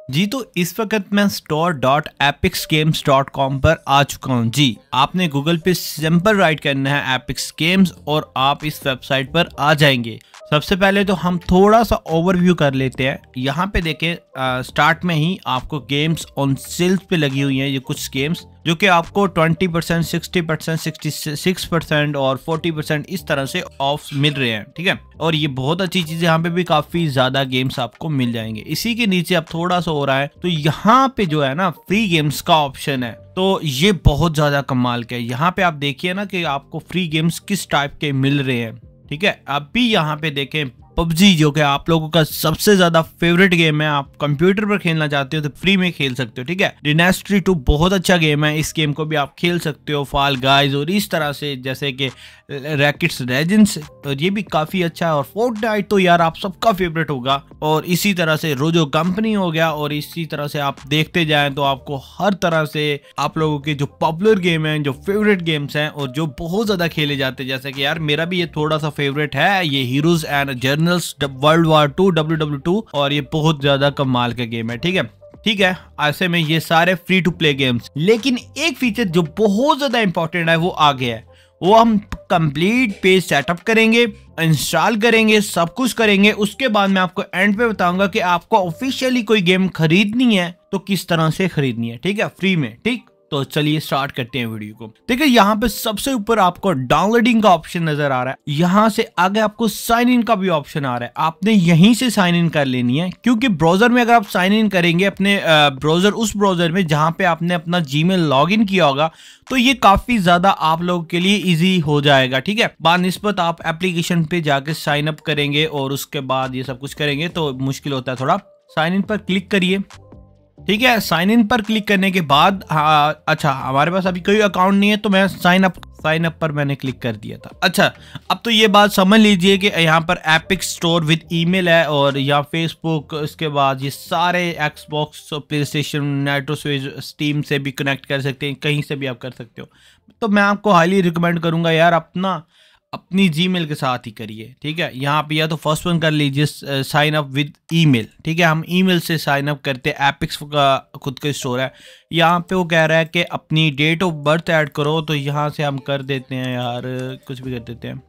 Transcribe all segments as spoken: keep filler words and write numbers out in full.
जी तो इस वक्त मैं store dot epics games dot com पर आ चुका हूँ। जी आपने गूगल पे सिंपल राइट करना है एपिक्स गेम्स और आप इस वेबसाइट पर आ जाएंगे। सबसे पहले तो हम थोड़ा सा ओवरव्यू कर लेते हैं। यहाँ पे देखें स्टार्ट में ही आपको गेम्स ऑन सेल्स पे लगी हुई हैं। ये कुछ गेम्स जो कि आपको twenty percent, sixty percent, sixty six percent और फोर्टी परसेंट इस तरह से ऑफ मिल रहे हैं, ठीक है। और ये बहुत अच्छी चीज है, यहाँ पे भी काफी ज्यादा गेम्स आपको मिल जाएंगे। इसी के नीचे अब थोड़ा सा हो रहा है तो यहाँ पे जो है ना फ्री गेम्स का ऑप्शन है, तो ये बहुत ज्यादा कमाल का है। यहाँ पे आप देखिए ना कि आपको फ्री गेम्स किस टाइप के मिल रहे हैं, ठीक है। अभी यहाँ पे देखें पबजी जो कि आप लोगों का सबसे ज्यादा फेवरेट गेम है, आप कंप्यूटर पर खेलना चाहते हो तो फ्री में खेल सकते हो, ठीक है। डिनेस्ट्री टू बहुत अच्छा गेम है, इस गेम को भी आप खेल सकते हो। फॉल गाइज और इस तरह से जैसे कि रैकेट्स लेजेंड्स, और ये भी काफी अच्छा है। और फोर्टनाइट तो यार आप सबका फेवरेट होगा। और इसी तरह से रोजो कंपनी हो गया। और इसी तरह से आप देखते जाएं तो आपको हर तरह से आप लोगों के जो पॉपुलर गेम हैं, जो फेवरेट गेम्स हैं और जो बहुत ज्यादा खेले जाते हैं, जैसे कि यार मेरा भी ये थोड़ा सा फेवरेट है, ये heroes and generals world war two W W two, और ये बहुत ज्यादा कमाल का गेम है, ठीक है ठीक है। ऐसे में ये सारे फ्री टू प्ले गेम्स, लेकिन एक फीचर जो बहुत ज्यादा इंपॉर्टेंट है वो आ गया है। वो हम कंप्लीट पेज सेटअप करेंगे, इंस्टॉल करेंगे, सब कुछ करेंगे। उसके बाद मैं आपको एंड पे बताऊंगा कि आपको ऑफिशियली कोई गेम खरीदनी है तो किस तरह से खरीदनी है, ठीक है, फ्री में। ठीक, तो चलिए स्टार्ट करते हैं वीडियो को। देखिए यहाँ पे सबसे ऊपर आपको डाउनलोडिंग का ऑप्शन नजर आ रहा है। यहाँ से आगे आपको साइन इन का भी ऑप्शन आ रहा है। आपने यहीं से साइन इन कर लेनी है, क्योंकि ब्राउजर में अगर आप साइन इन करेंगे अपने ब्राउजर, उस ब्राउजर में जहां पे आपने अपना जीमेल लॉगिन किया होगा, तो ये काफी ज्यादा आप लोगों के लिए इजी हो जाएगा, ठीक है। बानिस्बत आप एप्लीकेशन पे जाके साइन अप करेंगे और उसके बाद ये सब कुछ करेंगे तो मुश्किल होता है थोड़ा। साइन इन पर क्लिक करिए, ठीक है। साइन इन पर क्लिक करने के बाद हाँ, अच्छा हमारे पास अभी कोई अकाउंट नहीं है तो मैं साइन अप साइन अप पर मैंने क्लिक कर दिया था। अच्छा, अब तो ये बात समझ लीजिए कि यहाँ पर एपिक स्टोर विद ईमेल है और या फेसबुक, इसके बाद ये सारे Xbox, PlayStation, Nintendo switch, Steam से भी कनेक्ट कर सकते हैं, कहीं से भी आप कर सकते हो। तो मैं आपको हाईली रिकमेंड करूंगा यार अपना अपनी जीमेल के साथ ही करिए, ठीक है। यहाँ पे या तो फर्स्ट वन कर लीजिए साइन अप विद ईमेल, ठीक है। हम ईमेल से साइन अप करते हैं। एपिक्स का खुद का स्टोर है। यहाँ पे वो कह रहा है कि अपनी डेट ऑफ बर्थ ऐड करो, तो यहाँ से हम कर देते हैं यार, कुछ भी कर देते हैं।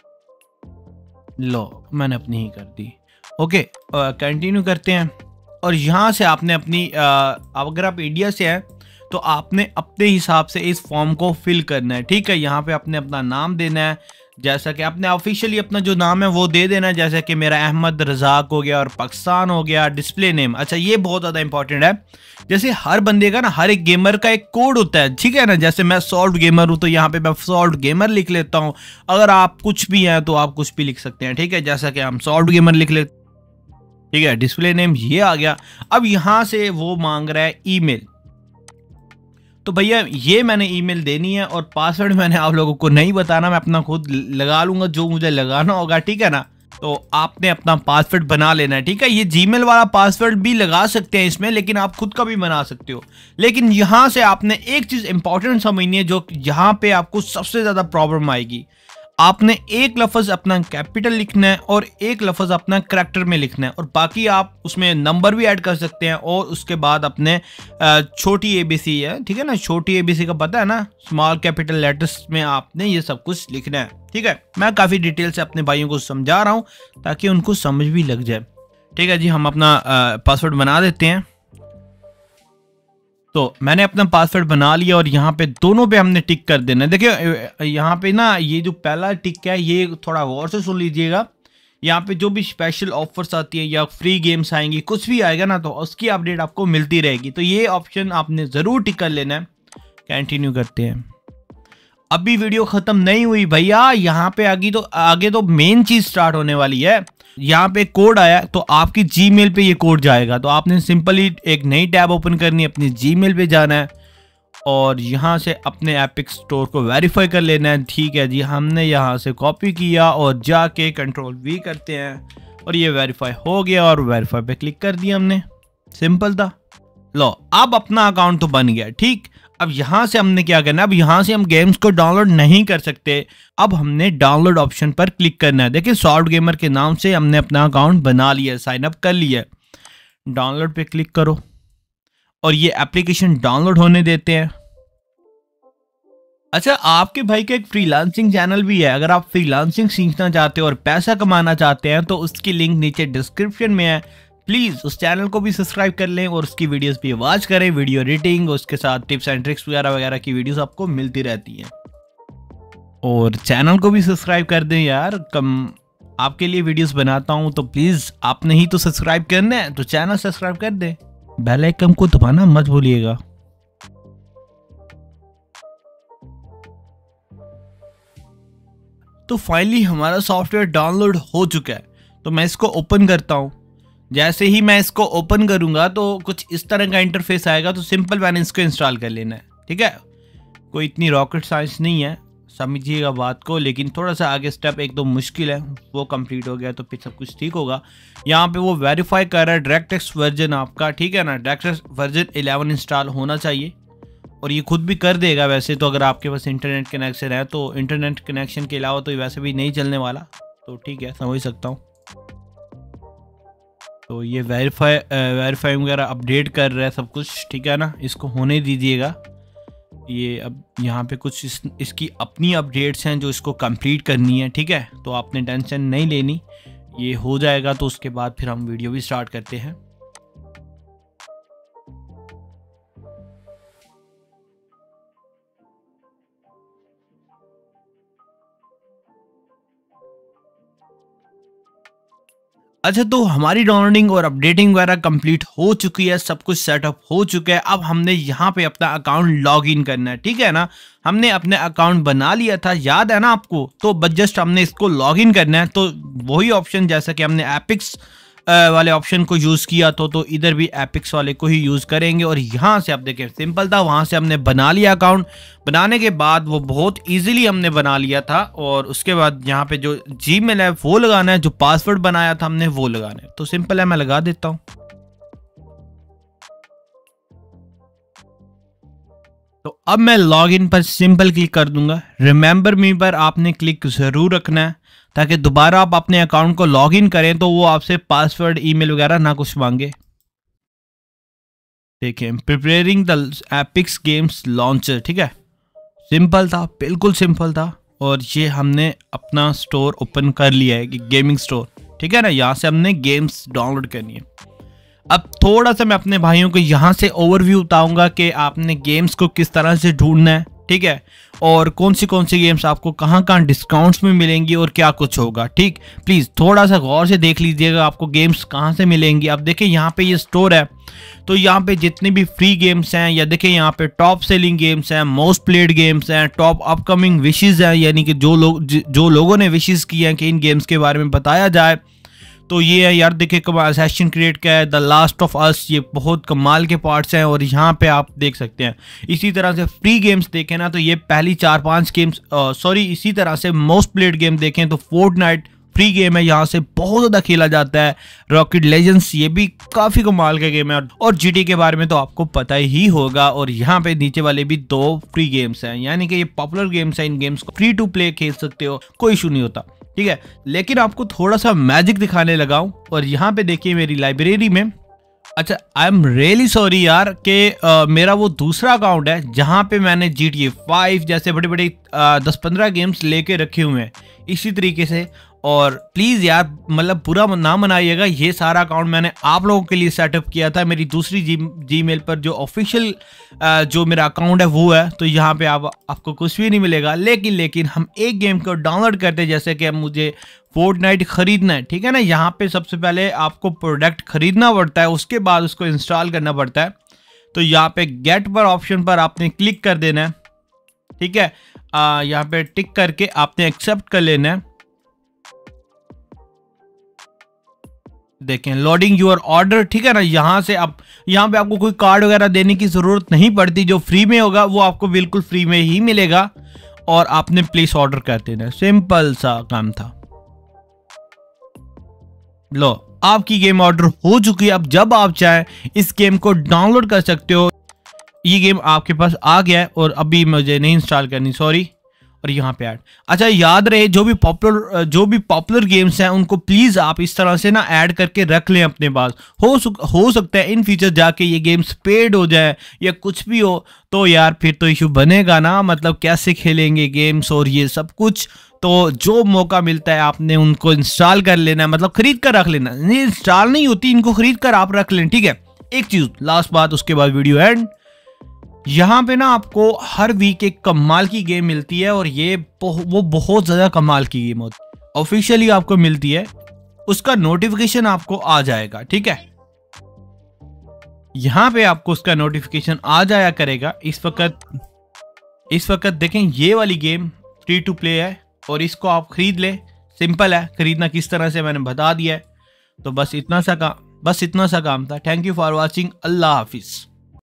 लो मैंने अपनी ही कर दी, ओके। कंटिन्यू करते हैं। और यहाँ से आपने अपनी आ, अगर आप इंडिया से हैं तो आपने अपने हिसाब से इस फॉर्म को फिल करना है, ठीक है। यहाँ पे आपने अपना नाम देना है, जैसा कि आपने ऑफिशियली अपना जो नाम है वो दे देना है, जैसे कि मेरा अहमद रजाक हो गया और पाकिस्तान हो गया। डिस्प्ले नेम, अच्छा ये बहुत ज़्यादा इंपॉर्टेंट है। जैसे हर बंदे का ना, हर एक गेमर का एक कोड होता है, ठीक है ना। जैसे मैं सॉल्ट गेमर हूँ तो यहाँ पे मैं सॉल्ट गेमर लिख लेता हूँ। अगर आप कुछ भी हैं तो आप कुछ भी लिख सकते हैं, ठीक है। जैसा कि हम सॉल्ट गेमर लिख लेते, ठीक है। डिस्प्ले नेम ये आ गया। अब यहाँ से वो मांग रहा है ईमेल, तो भैया ये मैंने ईमेल देनी है और पासवर्ड मैंने आप लोगों को नहीं बताना, मैं अपना खुद लगा लूंगा जो मुझे लगाना होगा, ठीक है ना। तो आपने अपना पासवर्ड बना लेना है, ठीक है। ये जीमेल वाला पासवर्ड भी लगा सकते हैं इसमें, लेकिन आप खुद का भी बना सकते हो। लेकिन यहाँ से आपने एक चीज इंपॉर्टेंट समझनी है, जो यहाँ पे आपको सबसे ज्यादा प्रॉब्लम आएगी। आपने एक लफ्ज अपना कैपिटल लिखना है और एक लफ्ज अपना करैक्टर में लिखना है, और बाकी आप उसमें नंबर भी ऐड कर सकते हैं। और उसके बाद अपने छोटी एबीसी है, ठीक है ना, छोटी एबीसी का पता है ना, स्मॉल कैपिटल लेटर्स में आपने ये सब कुछ लिखना है, ठीक है। मैं काफी डिटेल से अपने भाइयों को समझा रहा हूँ ताकि उनको समझ भी लग जाए, ठीक है जी। हम अपना पासवर्ड बना देते हैं। तो मैंने अपना पासवर्ड बना लिया और यहाँ पे दोनों पे हमने टिक कर देना है। देखिए यहाँ पे ना ये जो पहला टिक है ये थोड़ा गौर से सुन लीजिएगा। यहाँ पे जो भी स्पेशल ऑफर्स आती है या फ्री गेम्स आएंगी, कुछ भी आएगा ना, तो उसकी अपडेट आपको मिलती रहेगी। तो ये ऑप्शन आपने ज़रूर टिक कर लेना है। कंटिन्यू करते हैं। अभी वीडियो ख़त्म नहीं हुई भैया, यहाँ पे आगे तो आगे तो मेन चीज़ स्टार्ट होने वाली है। यहाँ पे कोड आया तो आपकी जीमेल पे ये कोड जाएगा, तो आपने सिंपली एक नई टैब ओपन करनी है, अपनी जीमेल पे जाना है और यहाँ से अपने एपिक स्टोर को वेरीफाई कर लेना है, ठीक है जी। हमने यहाँ से कॉपी किया और जाके कंट्रोल वी करते हैं और ये वेरीफाई हो गया और वेरीफाई पे क्लिक कर दिया हमने, सिंपल था। लो अब अपना अकाउंट तो बन गया, ठीक। अब यहाँ से हमने क्या करना है, अब यहाँ से हम गेम्स को डाउनलोड नहीं कर सकते। अब हमने डाउनलोड ऑप्शन पर क्लिक करना है। देखिए सॉल्ट गेमर के नाम से हमने अपना अकाउंट बना लिया, साइन अप कर लिया। डाउनलोड पे क्लिक करो और ये एप्लीकेशन डाउनलोड होने देते हैं। अच्छा, आपके भाई का एक फ्रीलांसिंग चैनल भी है। अगर आप फ्रीलांसिंग सीखना चाहते हो और पैसा कमाना चाहते हैं तो उसकी लिंक नीचे डिस्क्रिप्शन में है। प्लीज़ उस चैनल को भी सब्सक्राइब कर लें और उसकी वीडियोस भी वॉच करें। वीडियो एडिटिंग, उसके साथ टिप्स एंड ट्रिक्स वगैरह वगैरह की वीडियोस आपको मिलती रहती हैं। और चैनल को भी सब्सक्राइब कर दें यार, कम आपके लिए वीडियोस बनाता हूँ तो प्लीज़ आपने ही तो सब्सक्राइब करना है, तो चैनल सब्सक्राइब कर दें। बेल आइकन को दबाना मत भूलिएगा। तो फाइनली हमारा सॉफ्टवेयर डाउनलोड हो चुका है, तो मैं इसको ओपन करता हूँ। जैसे ही मैं इसको ओपन करूँगा तो कुछ इस तरह का इंटरफेस आएगा। तो सिंपल मैंने इसको इंस्टॉल कर लेना है, ठीक है। कोई इतनी रॉकेट साइंस नहीं है, समझिएगा बात को। लेकिन थोड़ा सा आगे स्टेप एक दो मुश्किल है, वो कंप्लीट हो गया तो फिर सब कुछ ठीक होगा। यहाँ पे वो वेरीफाई कर रहा है डायरेक्टक्स वर्जन आपका, ठीक है ना। डायरेक्टक्स वर्जन इलेवन इंस्टॉल होना चाहिए और ये खुद भी कर देगा वैसे तो, अगर आपके पास इंटरनेट कनेक्शन है तो। इंटरनेट कनेक्शन के अलावा तो ये वैसे भी नहीं चलने वाला, तो ठीक है, समझ सकता हूँ। तो ये वेरीफाई वेरीफाई वगैरह अपडेट कर रहा है सब कुछ, ठीक है ना। इसको होने दीजिएगा। ये अब यहाँ पे कुछ इस, इसकी अपनी अपडेट्स हैं जो इसको कंप्लीट करनी है, ठीक है। तो आपने टेंशन नहीं लेनी, ये हो जाएगा तो उसके बाद फिर हम वीडियो भी स्टार्ट करते हैं। अच्छा, तो हमारी डाउनलोडिंग और अपडेटिंग वगैरह कंप्लीट हो चुकी है, सब कुछ सेटअप हो चुका है। अब हमने यहाँ पे अपना अकाउंट लॉग इन करना है, ठीक है ना। हमने अपने अकाउंट बना लिया था, याद है ना आपको। तो बस जस्ट हमने इसको लॉग इन करना है। तो वही ऑप्शन जैसा कि हमने एपिक्स वाले ऑप्शन को यूज़ किया तो तो इधर भी एपिक्स वाले को ही यूज़ करेंगे। और यहाँ से आप देखें सिंपल था, वहाँ से हमने बना लिया अकाउंट। बनाने के बाद वो बहुत इजीली हमने बना लिया था। और उसके बाद यहाँ पे जो जीमेल है वो लगाना है, जो पासवर्ड बनाया था हमने वो लगाना है। तो सिंपल है, मैं लगा देता हूँ। तो अब मैं लॉग इन पर सिंपल क्लिक कर दूंगा। रिमेंबर मी पर आपने क्लिक ज़रूर रखना है ताकि दोबारा आप अपने अकाउंट को लॉग इन करें तो वो आपसे पासवर्ड, ईमेल वगैरह ना कुछ मांगे। देखें, preparing the epics games launcher, ठीक है। सिंपल था, बिल्कुल सिंपल था। और ये हमने अपना स्टोर ओपन कर लिया है, कि गेमिंग स्टोर, ठीक है ना। यहाँ से हमने गेम्स डाउनलोड करनी है। अब थोड़ा सा मैं अपने भाइयों को यहाँ से ओवरव्यू बताऊंगा कि आपने गेम्स को किस तरह से ढूंढना है, ठीक है। और कौन सी कौन सी गेम्स आपको कहाँ कहाँ डिस्काउंट्स में मिलेंगी और क्या कुछ होगा, ठीक। प्लीज़ थोड़ा सा गौर से देख लीजिएगा आपको गेम्स कहाँ से मिलेंगी। अब देखिए यहाँ पे ये स्टोर है, तो यहाँ पे जितने भी फ्री गेम्स हैं, या देखिए यहाँ पे टॉप सेलिंग गेम्स हैं, मोस्ट प्लेड गेम्स हैं, टॉप अपकमिंग विशेज़ हैं, यानी कि जो लोग जो लोगों ने विशेज़ की हैं कि इन गेम्स के बारे में बताया जाए। तो ये है यार, देखिए असैसिन क्रीड का है, द लास्ट ऑफ अस, ये बहुत कमाल के पार्ट्स हैं। और यहाँ पे आप देख सकते हैं इसी तरह से फ्री गेम्स देखें ना तो ये पहली चार पांच गेम्स, सॉरी इसी तरह से मोस्ट प्लेड गेम देखें तो फोर्टनाइट फ्री गेम है, यहाँ से बहुत ज़्यादा खेला जाता है। रॉकेट लेजेंड्स, ये भी काफ़ी कमाल का गेम है। और जीटी के बारे में तो आपको पता ही होगा। और यहाँ पे नीचे वाले भी दो फ्री गेम्स हैं, यानी कि ये पॉपुलर गेम्स हैं। इन गेम्स को फ्री टू प्ले खेल सकते हो, कोई इशू नहीं होता, ठीक है। लेकिन आपको थोड़ा सा मैजिक दिखाने लगा हूं। और यहाँ पे देखिए मेरी लाइब्रेरी में, अच्छा आई एम रियली सॉरी यार कि मेरा वो दूसरा अकाउंट है जहाँ पे मैंने जी टी ए फाइव जैसे बड़े बड़े दस पंद्रह गेम्स लेके रखे हुए हैं इसी तरीके से। और प्लीज़ यार मतलब बुरा ना मनाइएगा, ये सारा अकाउंट मैंने आप लोगों के लिए सेटअप किया था मेरी दूसरी जी जीमेल पर, जो ऑफिशियल जो मेरा अकाउंट है वो है। तो यहाँ पे आप आपको कुछ भी नहीं मिलेगा। लेकिन लेकिन हम एक गेम को डाउनलोड करते हैं, जैसे कि अब मुझे फोर्टनाइट खरीदना है, ठीक है ना। यहाँ पे सबसे पहले आपको प्रोडक्ट खरीदना पड़ता है, उसके बाद उसको इंस्टॉल करना पड़ता है। तो यहाँ पे गेट पर ऑप्शन पर आपने क्लिक कर देना है, ठीक है। यहाँ पे टिक करके आपने एक्सेप्ट कर लेना है। देखें लोडिंग योर ऑर्डर, ठीक है ना। यहाँ से आप यहाँ पे आपको कोई कार्ड वगैरह देने की जरूरत नहीं पड़ती, जो फ्री में होगा वो आपको बिल्कुल फ्री में ही मिलेगा। और आपने प्लेस ऑर्डर कर देना, सिंपल सा काम था। लो आपकी गेम ऑर्डर हो चुकी है। अब जब आप चाहें इस गेम को डाउनलोड कर सकते हो। ये गेम आपके पास आ गया है और अभी मुझे नहीं इंस्टॉल करनी, सॉरी। और यहाँ पे ऐड। अच्छा याद रहे जो भी पॉपुलर जो भी पॉपुलर गेम्स हैं उनको प्लीज़ आप इस तरह से ना ऐड करके रख लें अपने पास। हो हो सकता है इन फ्यूचर जाके ये गेम्स पेड हो जाए या कुछ भी हो तो यार फिर तो इशू बनेगा ना, मतलब कैसे खेलेंगे गेम्स और ये सब कुछ। तो जो मौका मिलता है आपने उनको इंस्टॉल कर लेना है, मतलब खरीद कर रख लेना। नहीं इंस्टॉल नहीं होती, इनको खरीद कर आप रख लें, ठीक है। एक चीज़ लास्ट बात, उसके बाद वीडियो एंड। यहाँ पे ना आपको हर वीक एक कमाल की गेम मिलती है और ये वो बहुत ज़्यादा कमाल की गेम होती है, ऑफिशियली आपको मिलती है, उसका नोटिफिकेशन आपको आ जाएगा, ठीक है। यहाँ पे आपको उसका नोटिफिकेशन आ जाया करेगा। इस वक्त इस वक्त देखें ये वाली गेम फ्री टू प्ले है और इसको आप खरीद लें, सिंपल है, खरीदना किस तरह से मैंने बता दिया है। तो बस इतना सा काम बस इतना सा काम था। थैंक यू फॉर वॉचिंग, अल्लाह हाफिज़।